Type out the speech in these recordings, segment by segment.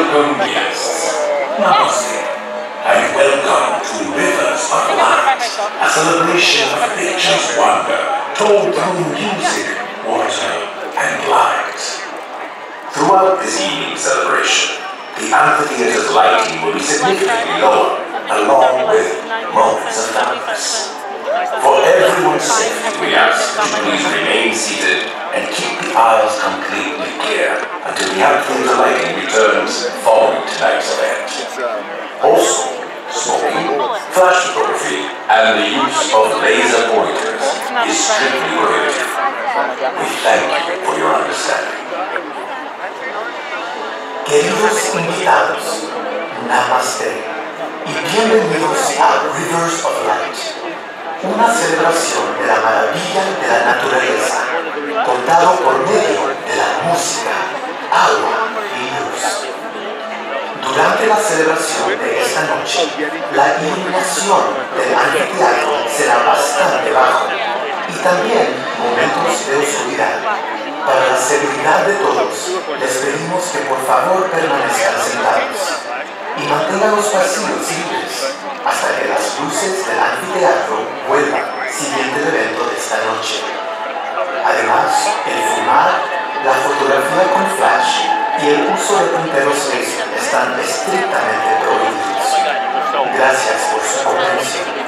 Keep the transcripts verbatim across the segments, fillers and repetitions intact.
Welcome guests. Namaste. And welcome to Rivers of Light, a celebration of nature's wonder, told through music, water, and light. Throughout this evening's celebration, the amphitheater's lighting will be significantly lower, along with moments of darkness. For everyone's safety, we ask that you please remain seated and keep the aisles completely clear until the amphitheater lighting returns following tonight's event. Also, smoking, flash photography, and the use of laser pointers is strictly prohibited. We thank you for your understanding. Queridos invitados, Namaste y bienvenidos a Rivers of Light, una celebración de la maravilla de la naturaleza, contado por medio de la música, agua y luz. Durante la celebración de esta noche, la iluminación del anfiteatro será bastante bajo y también momentos de oscuridad. Para la seguridad de todos, les pedimos que por favor permanezcan sentados y mantengan los pasillos libres hasta que las luces del anfiteatro vuelvan siguiente el evento de esta noche. Además, el fumar, la fotografía con flash y el uso de punteros laser están estrictamente prohibidos. Gracias por su comprensión.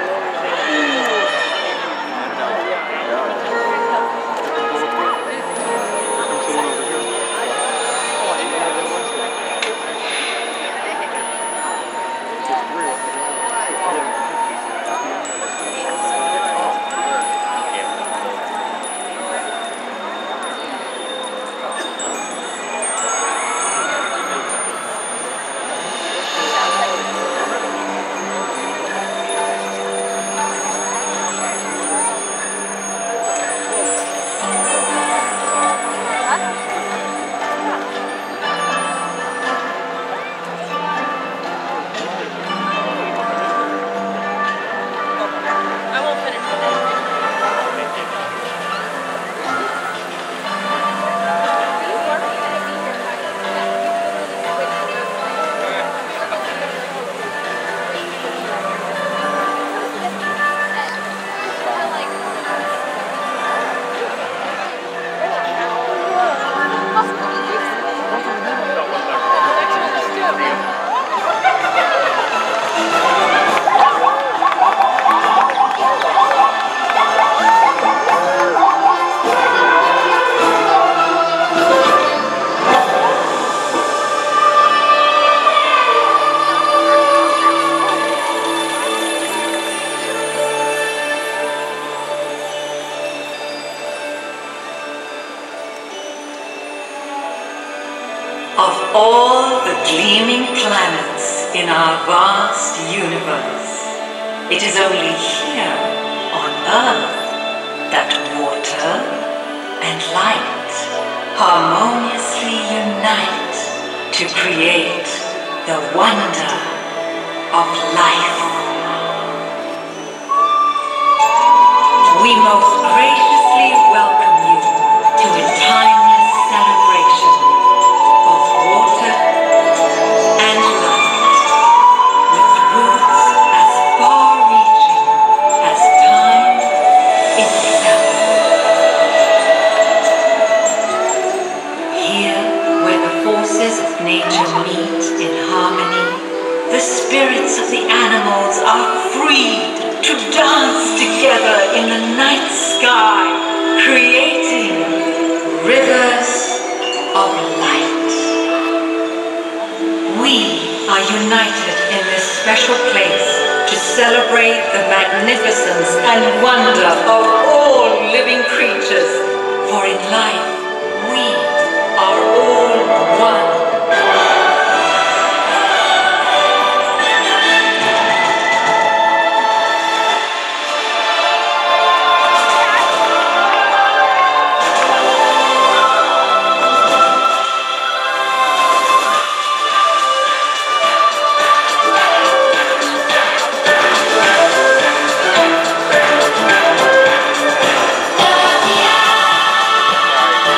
Of all the gleaming planets in our vast universe, it is only here on Earth that water and light harmoniously unite to create the wonder of life. We most graciously welcome you to a timeless celebration of water and light, with roots as far-reaching as time itself. Here, where the forces of nature meet in harmony, the spirits of the animals are freed to dance together in the night sky, creating rivers of light. We are united in this special place to celebrate the magnificence and wonder of all living creatures, for in life we are all one. Yeah.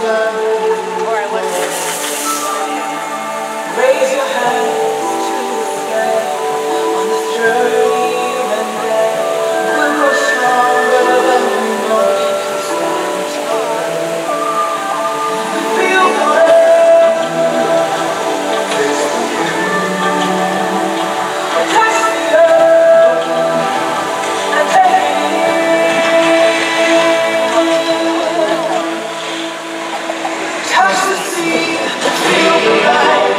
Raise your hands to the sky on this journey and day. We'll grow stronger than we know we can stand together. Feel the love, touch the earth and take it. Touch the sea, feel the light.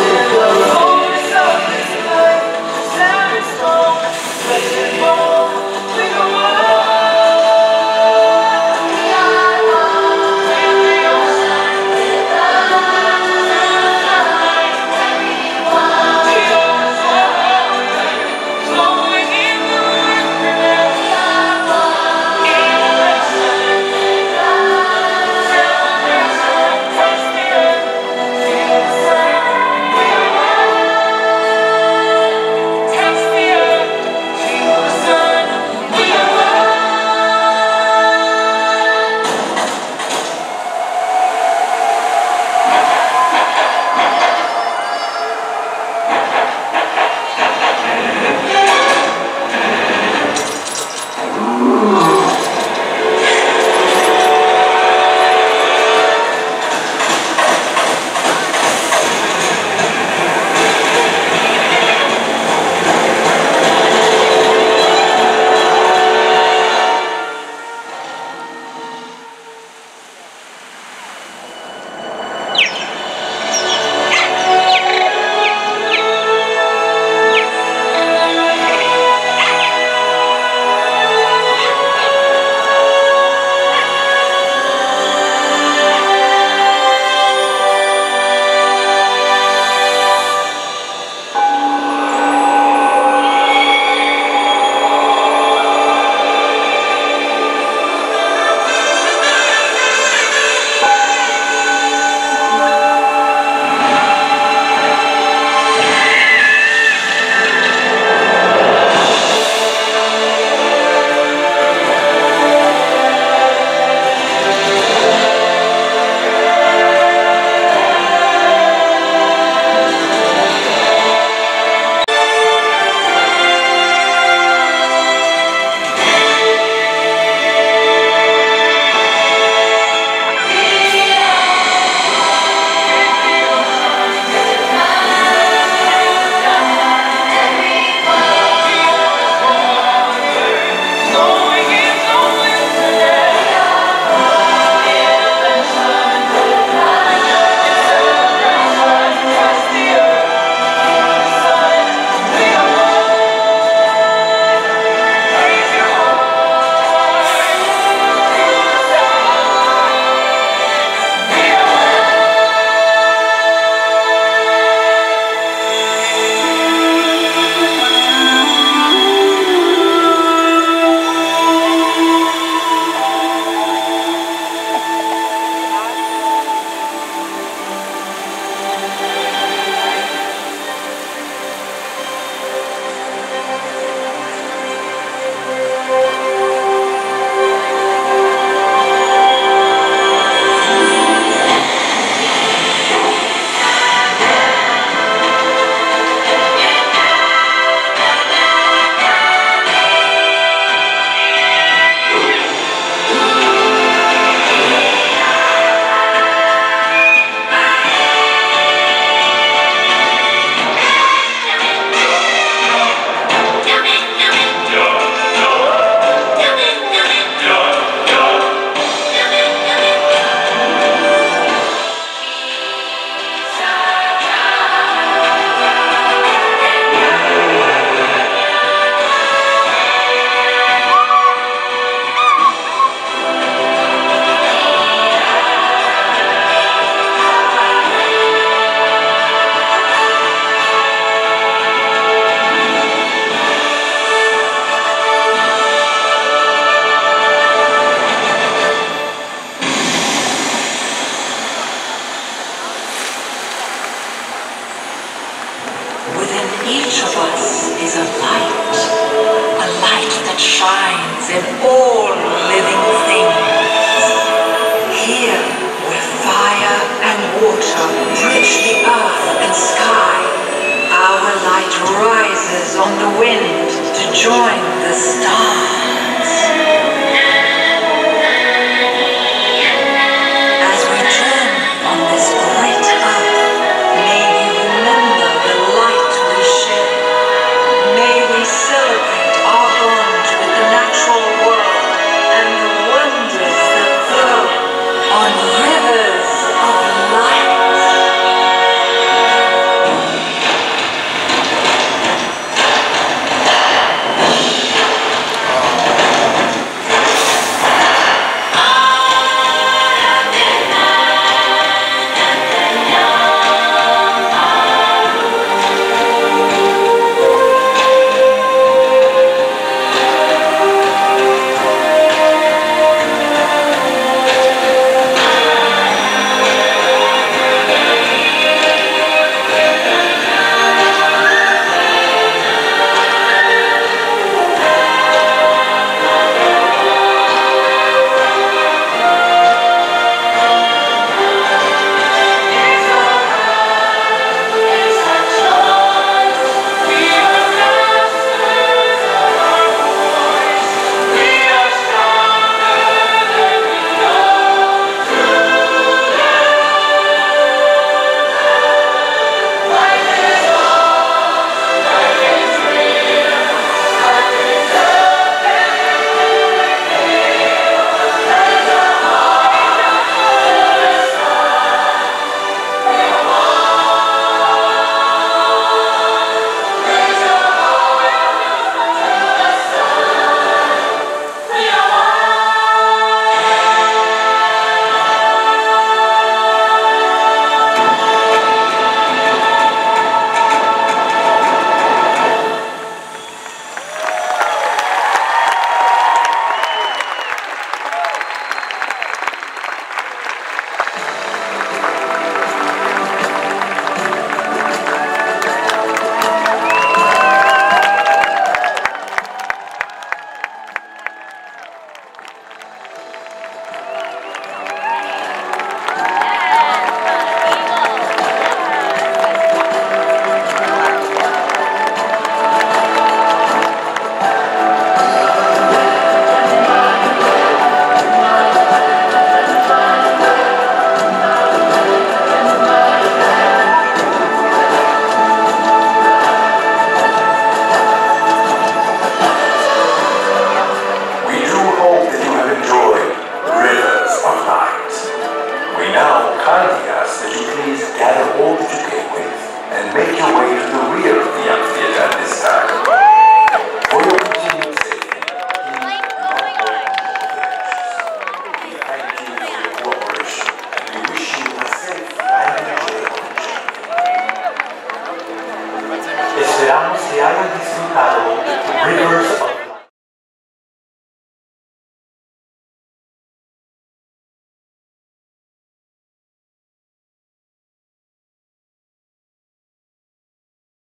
each of us is a light, a light that shines in all living things. Here we're kindly ask that you please gather all that you came with and make your way to the rear of the amphitheater at this time.